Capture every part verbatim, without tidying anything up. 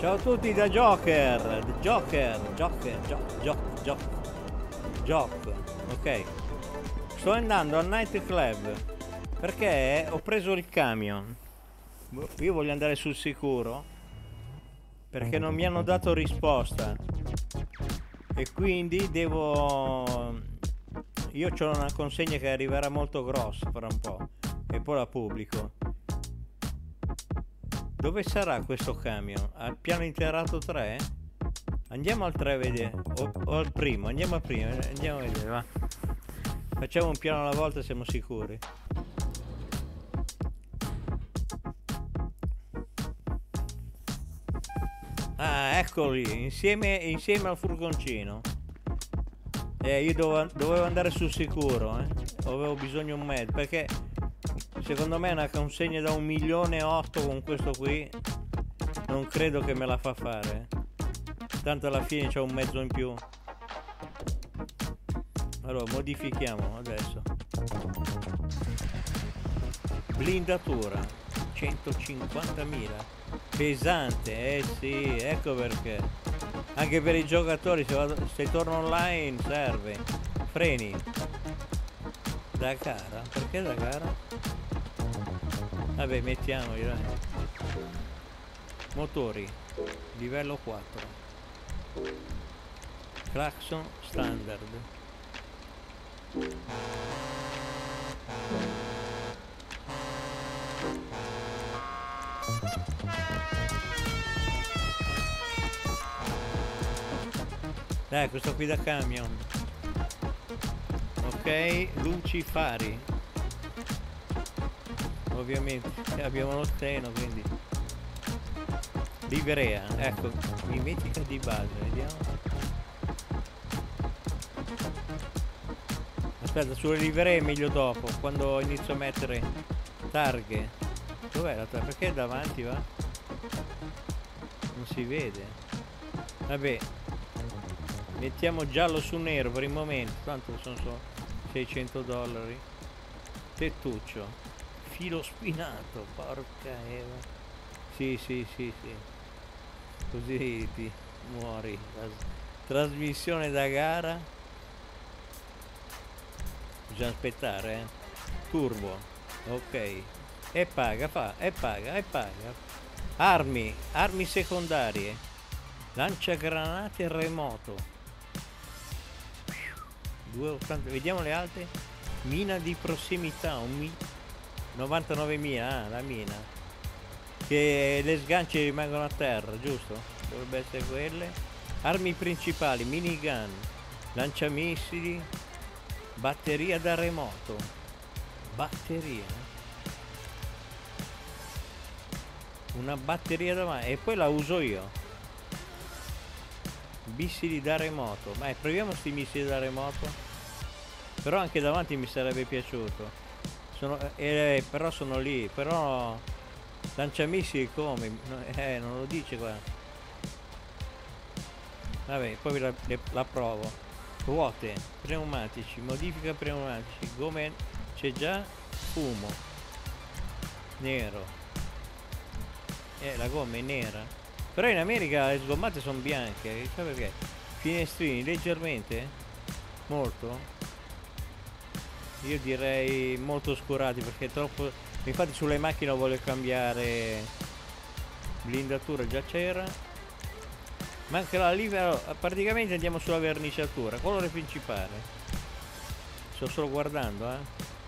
Ciao a tutti da Joker, Joker, Joker, Joker, Joker, Joker, ok. Sto andando al night club perché ho preso il camion. Io voglio andare sul sicuro perché non mi hanno dato risposta e quindi devo... Io ho una consegna che arriverà molto grossa fra un po' e poi la pubblico. Dove sarà questo camion? Al piano interrato tre? Andiamo al tre a vedere, o, o al primo, andiamo al primo, andiamo a vedere, va. Facciamo un piano alla volta, siamo sicuri. Ah, eccoli, insieme, insieme al furgoncino. Eh, io dovevo, dovevo andare sul sicuro, eh. Avevo bisogno di un mezzo, perché secondo me una consegna da un milione e otto con questo qui non credo che me la fa fare. Tanto alla fine c'è un mezzo in più. Allora modifichiamo adesso. Blindatura centocinquantamila. Pesante, eh sì, ecco perché. Anche per i giocatori, se, vado, se torno online serve. Freni da gara, perché da gara? Vabbè, mettiamoli, dai. Motori livello quattro. Clacson standard. Dai, questo qui da camion. Ok, luci, fari. Ovviamente abbiamo lo steno, quindi livrea, ecco, mimetica di base, vediamo. Aspetta, sulle livree è meglio dopo, quando inizio a mettere targhe. Dov'è la targa? Perché davanti va? Non si vede. Vabbè, mettiamo giallo su nero per il momento, tanto sono solo seicento dollari. Tettuccio, filo spinato, porca Eva. Sì, sì, sì, sì. Così ti muori. Trasmissione da gara. Bisogna aspettare, eh. Turbo. Ok. E paga, fa, e paga, e paga. Armi, armi secondarie. Lanciagranate remoto. due ottanta. Vediamo le altre. Mina di prossimità, un mi... novantanovemila, ah, la mina. Che le sganci rimangono a terra, giusto? Dovrebbe essere quelle. Armi principali, minigun, lanciamissili, batteria da remoto. Batteria? Una batteria davanti. E poi la uso io. Missili da remoto. Ma proviamo sti missili da remoto. Però anche davanti mi sarebbe piaciuto. Sono, eh, però sono lì. Però lanciamissili come? Eh, non lo dice qua. Vabbè, poi la, le, la provo. Ruote, pneumatici, modifica pneumatici, gomme c'è già, fumo. Nero. Eh, la gomma è nera. Però in America le sgommate sono bianche, sai perché? Finestrini leggermente? Molto? Io direi molto oscurati perché è troppo... Infatti sulle macchine voglio cambiare blindatura, già c'era. Manca la livrea, praticamente andiamo sulla verniciatura, colore principale. Sto solo guardando, eh.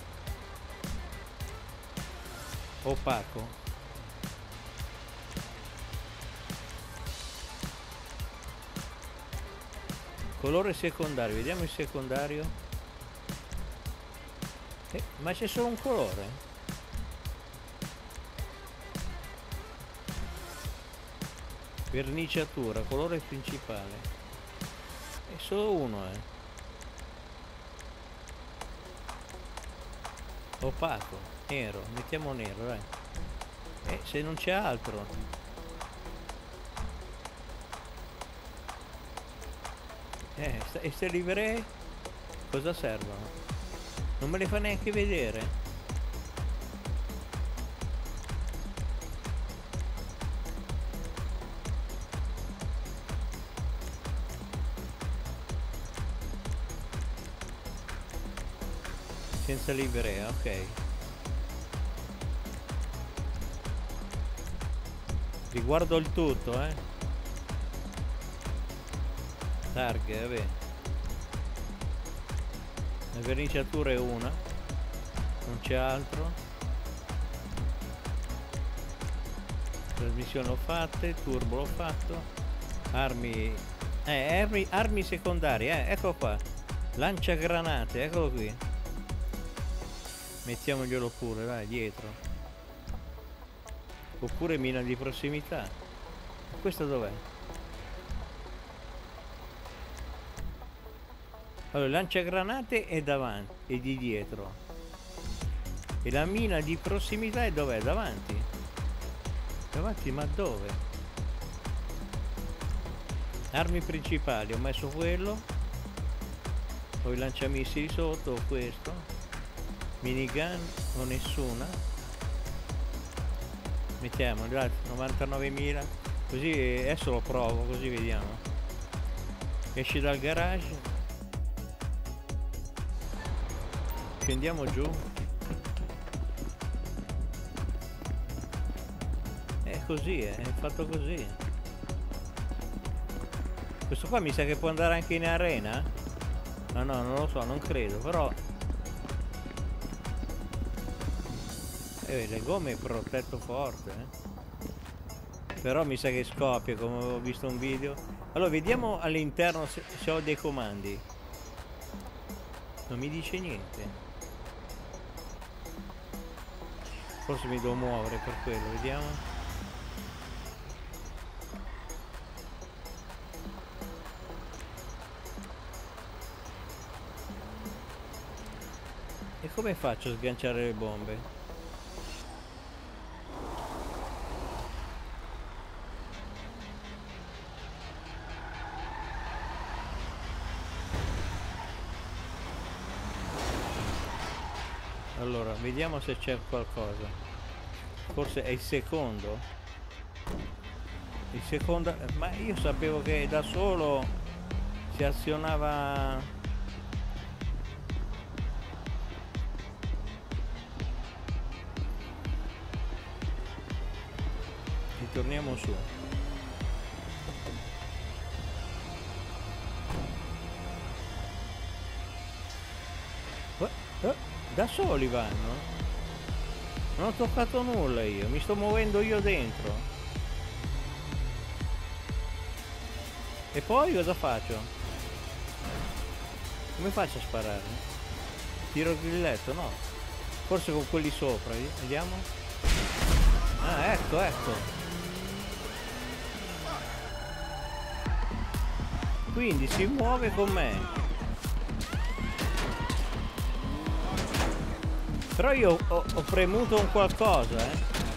Opaco. Colore secondario, vediamo il secondario. Eh, ma c'è solo un colore? Verniciatura, colore principale. È solo uno, eh. Opaco, nero, mettiamo nero, dai. Eh, se non c'è altro. Eh, e ste livree cosa servono? Non me le fa neanche vedere. Senza livrea, ok. Riguardo il tutto, eh. Targhe, vabbè. La verniciatura è una, non c'è altro. Trasmissione l'ho fatte, turbo l'ho fatto. Armi, eh, armi, armi secondarie, eh, ecco qua. Lanciagranate, eccolo qui. Mettiamoglielo pure, dai, dietro. Oppure mina di prossimità. Questo dov'è? Allora, lanciagranate è davanti e di dietro. E la mina di prossimità è dov'è? Davanti. Davanti, ma dove? Armi principali, ho messo quello. Poi lanciamissili sotto, ho questo. Minigun, o nessuna. Mettiamo novantanovemila, così adesso lo provo, così vediamo. Esci dal garage, scendiamo giù. È così, è fatto così. Questo qua mi sa che può andare anche in arena? No, no, non lo so, non credo, però Eh, le gomme è protetto forte, eh? Però mi sa che scoppia, come ho visto un video. Allora vediamo all'interno se, se ho dei comandi. Non mi dice niente. Forse mi devo muovere per quello, vediamo. E come faccio a sganciare le bombe? Allora, vediamo se c'è qualcosa. Forse è il secondo. Il secondo... Ma io sapevo che da solo si azionava... Ritorniamo su. Oh, oh. Da soli vanno? Non ho toccato nulla io, mi sto muovendo io dentro. E poi cosa faccio? Come faccio a sparare? Tiro il grilletto? No. Forse con quelli sopra, vediamo. Ah, ecco, ecco. Quindi si muove con me. Però io ho, ho premuto un qualcosa, eh.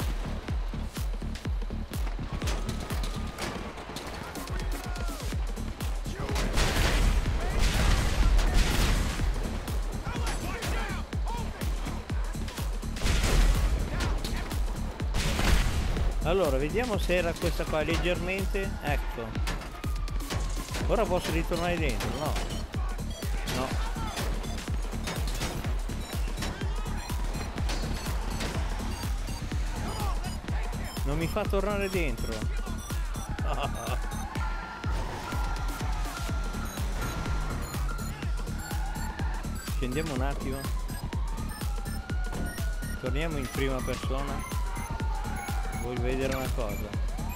Allora, vediamo se era questa qua leggermente. Ecco. Ora posso ritornare dentro, no? No. Non mi fa tornare dentro. Oh. Scendiamo un attimo. Torniamo in prima persona. Voglio vedere una cosa.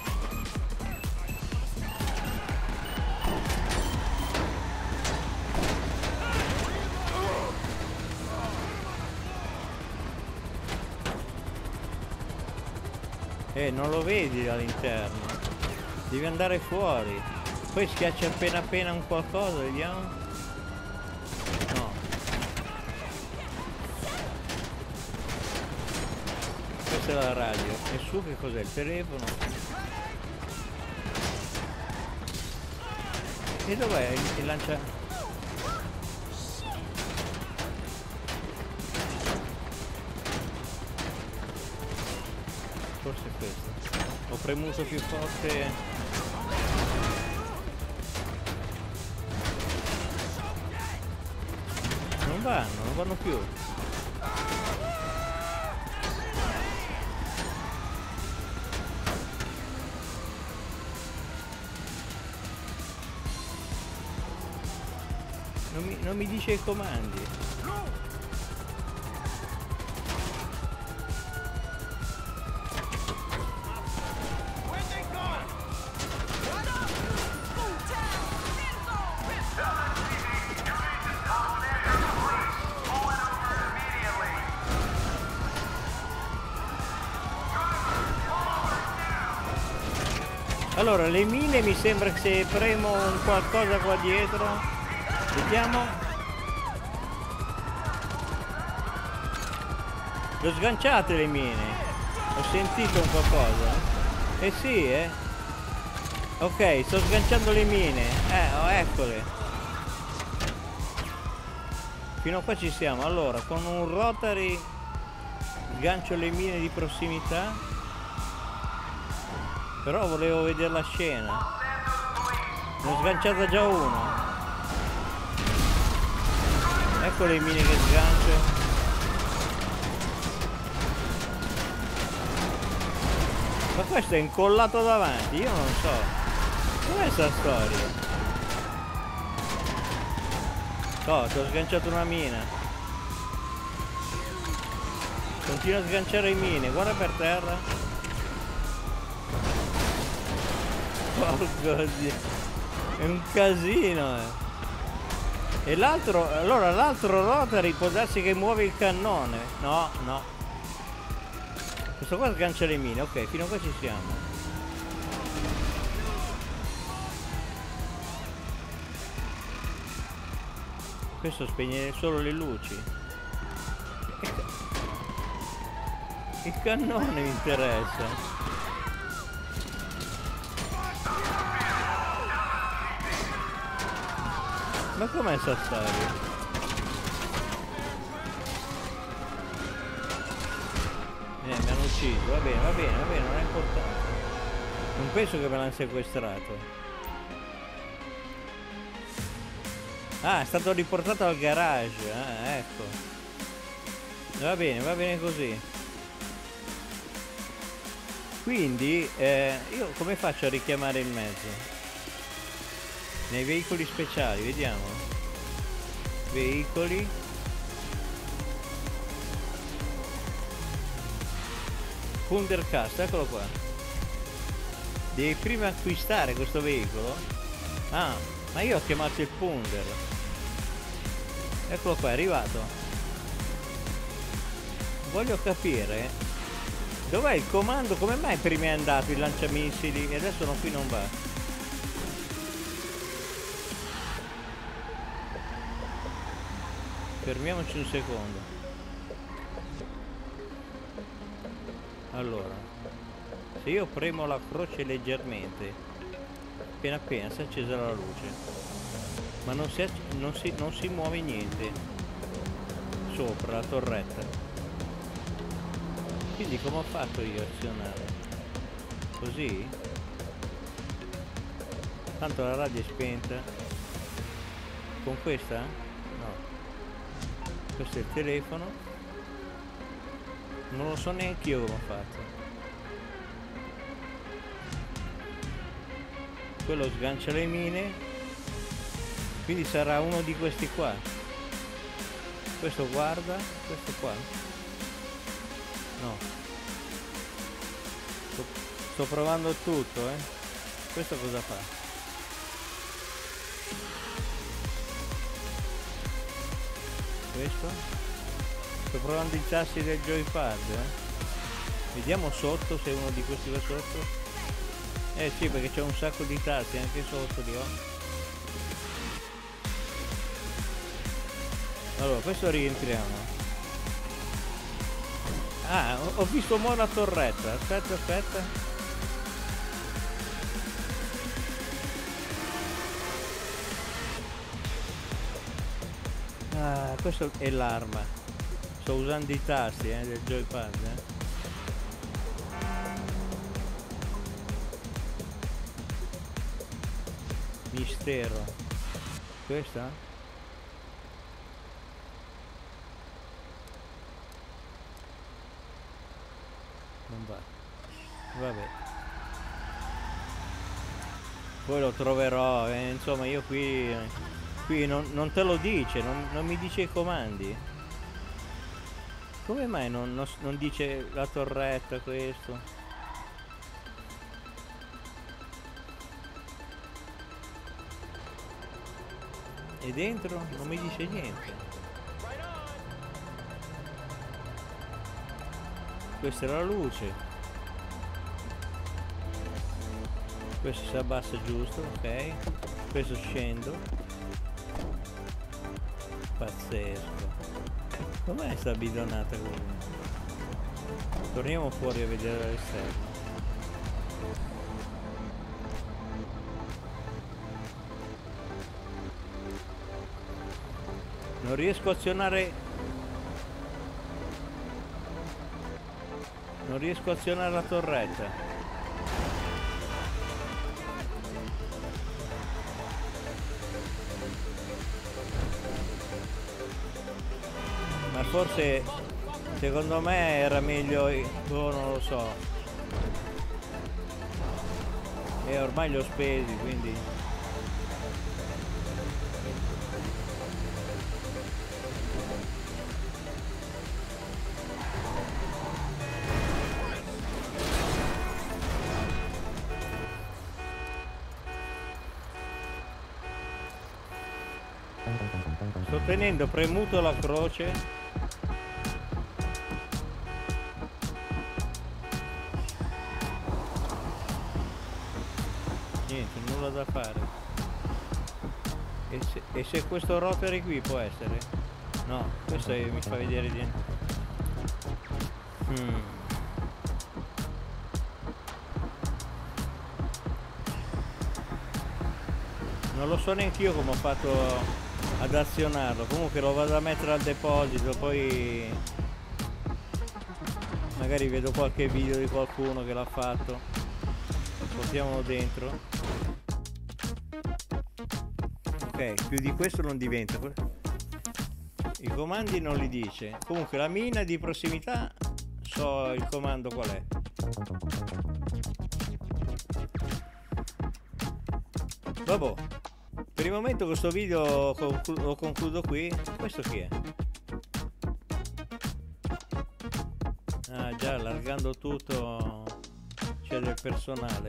Eh, non lo vedi dall'interno, devi andare fuori, poi schiaccia appena appena un qualcosa, vediamo. No. Questa è la radio, e su che cos'è? Il telefono? E dov'è il, il lancia... Forse è questo. Ho premuto più forte. Non vanno, non vanno più. Non mi, non mi dice i comandi. Allora, le mine mi sembra che se premo un qualcosa qua dietro, vediamo. L'ho sganciate le mine. Ho sentito un qualcosa. Eh sì, eh. Ok, sto sganciando le mine. Eh, oh, eccole. Fino a qua ci siamo. Allora, con un rotary sgancio le mine di prossimità. Però volevo vedere la scena. Ne ho sganciata già una. Ecco le mine che sgancio. Ma questo è incollato davanti, io non so. Com'è sta storia? No, ti ho sganciato una mina. Continua a sganciare mine, guarda per terra. Porco Dio, è un casino, eh. E l'altro, allora l'altro rotary può darsi che muove il cannone. No, no. Questo qua sgancia le mine, ok, fino a qua ci siamo. Questo spegne solo le luci. Il cannone mi interessa. Ma com'è sta storia? Eh, mi hanno ucciso, va bene, va bene, va bene, non è importante. Non penso che me l'hanno sequestrato. Ah, è stato riportato al garage, ah, ecco. Va bene, va bene così. Quindi, eh, io come faccio a richiamare il mezzo? Nei veicoli speciali, vediamo. Veicoli. Pundercast, eccolo qua. Devi prima acquistare questo veicolo. Ah, ma io ho chiamato il Punder. Eccolo qua, è arrivato. Voglio capire dov'è il comando, come mai prima è andato il lanciamissili e adesso no, qui non va. Fermiamoci un secondo. Allora, se io premo la croce leggermente, appena appena si è accesa la luce, ma non si, non si, non si muove niente sopra la torretta. Quindi come ho fatto io a azionare? Così? Tanto la radio è spenta. Con questa? Questo è il telefono. Non lo so neanche io come ho fatto. Quello sgancia le mine. Quindi sarà uno di questi qua. Questo guarda. Questo qua. No. Sto, sto provando tutto, eh. Questo cosa fa? Questo? Sto provando i tasti del joypad, eh? Vediamo sotto se uno di questi va sotto. Eh sì, perché c'è un sacco di tasti anche sotto li ho. Allora, questo rientriamo. Ah, ho visto mo' la torretta. Aspetta, aspetta. Ah, questo è l'arma. Sto usando i tasti eh, del joypad, eh. Mistero. Questa? Non va. Vabbè. Poi lo troverò, eh, insomma io qui Qui non, non te lo dice, non, non mi dice i comandi. Come mai non, non, non dice la torretta questo? E dentro non mi dice niente. Questa è la luce. Questo si abbassa giusto, ok. Questo scendo. Pazzesco. Com'è sta bidonata comunque? Torniamo fuori a vedere all'esterno. Non riesco a azionare. Non riesco a azionare la torretta. Ma forse secondo me era meglio, oh, non lo so. E ormai li ho spesi, quindi. Sto tenendo premuto la croce. Niente, nulla da fare. E se, e se questo rotary qui può essere? No, questo è, mi fa vedere dentro. Hmm. Non lo so neanche io come ho fatto ad azionarlo. Comunque lo vado a mettere al deposito, poi magari vedo qualche video di qualcuno che l'ha fatto. Portiamolo dentro. Ok, più di questo non diventa. I comandi non li dice. Comunque la mina di prossimità, so il comando qual è. Vabbè, per il momento questo video conclu lo concludo qui. Questo chi è? Ah già, allargando tutto c'è del personale.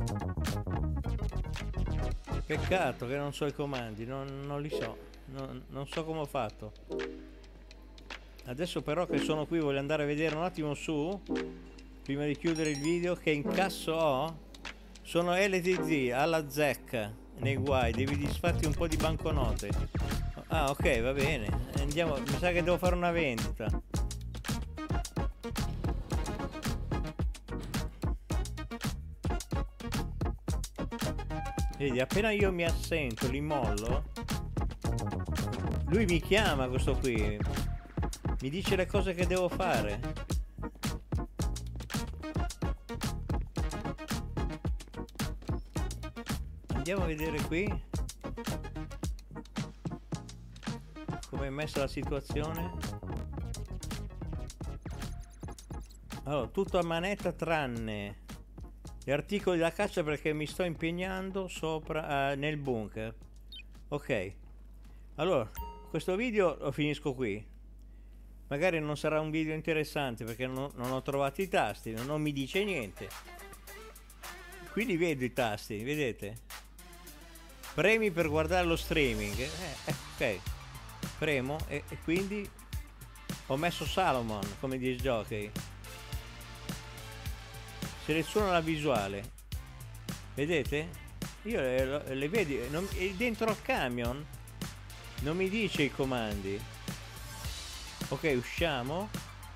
Peccato che non so i comandi, non, non li so, non, non so come ho fatto. Adesso però che sono qui voglio andare a vedere un attimo su, prima di chiudere il video, che incasso ho. Sono L T Z alla zecca, nei guai, devi disfarti un po' di banconote. Ah ok, va bene, andiamo, mi sa che devo fare una vendita. Vedi, appena io mi assento, li mollo, lui mi chiama, questo qui mi dice le cose che devo fare. Andiamo a vedere qui come è messa la situazione. Allora, tutto a manetta tranne gli articoli da caccia, perché mi sto impegnando sopra uh, nel bunker. Ok, allora questo video lo finisco qui. Magari non sarà un video interessante perché non, non ho trovato i tasti, non, non mi dice niente. Qui li vedo i tasti, vedete? Premi per guardare lo streaming. Eh, ok, premo e, e quindi ho messo Salomon come disc jockey. Seleziono la visuale, vedete? Io le, le vedo, non, dentro al camion non mi dice i comandi. Ok, usciamo.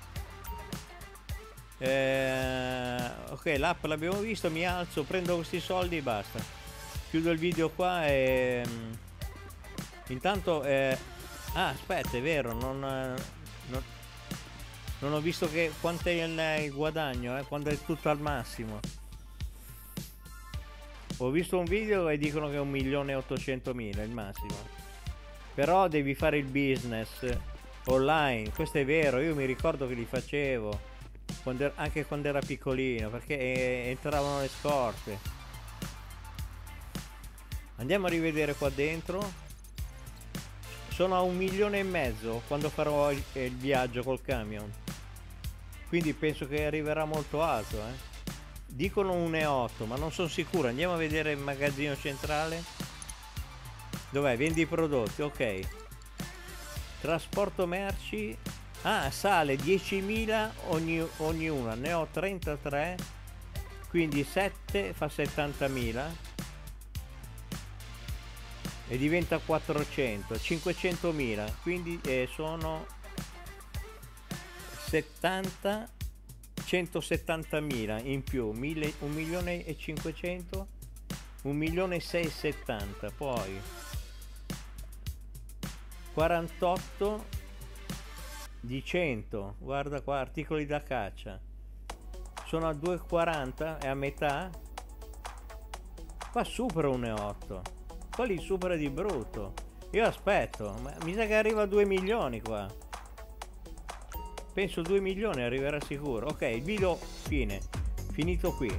Eh, ok, l'app l'abbiamo visto, mi alzo, prendo questi soldi e basta. Chiudo il video qua e intanto eh... ah, aspetta, è vero, non, non... non ho visto che quanto è il, il guadagno, eh, quando è tutto al massimo. Ho visto un video e dicono che è un milione e ottocentomila il massimo. Però devi fare il business online, questo è vero, io mi ricordo che li facevo quando er anche quando era piccolino, perché eh, entravano le scorte. Andiamo a rivedere qua dentro. sono a un milione e mezzo quando farò il, il viaggio col camion, quindi penso che arriverà molto alto, eh. Dicono un e otto, ma non sono sicuro. Andiamo a vedere il magazzino centrale. Dov'è? Vendi i prodotti, ok. Trasporto merci. Ah, sale diecimila ogni, ognuna, ne ho trentatré, quindi sette fa settantamila e diventa quattrocento, cinquecentomila, quindi eh, sono settanta, centosettantamila in più, mille, un milione e cinquecento, un milione e seicentosettanta, poi quarantotto di cento, guarda qua, articoli da caccia, sono a due e quaranta, è a metà, qua supera un e otto, qua li supera di brutto, io aspetto, ma mi sa che arriva a due milioni qua, penso due milioni arriverà sicuro. Ok, il video fine, finito qui.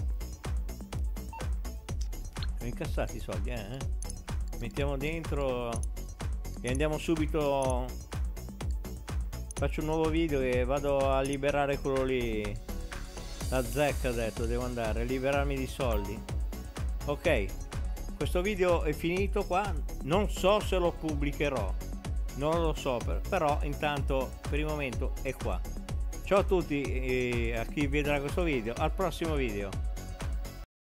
Ho incassati i soldi, eh? Mettiamo dentro e andiamo subito. Faccio un nuovo video e vado a liberare quello lì. La zecca ha detto, devo andare a liberarmi di soldi. Ok, questo video è finito qua. Non so se lo pubblicherò, non lo so, per, però intanto per il momento è qua. Ciao a tutti e a chi vedrà questo video, al prossimo video.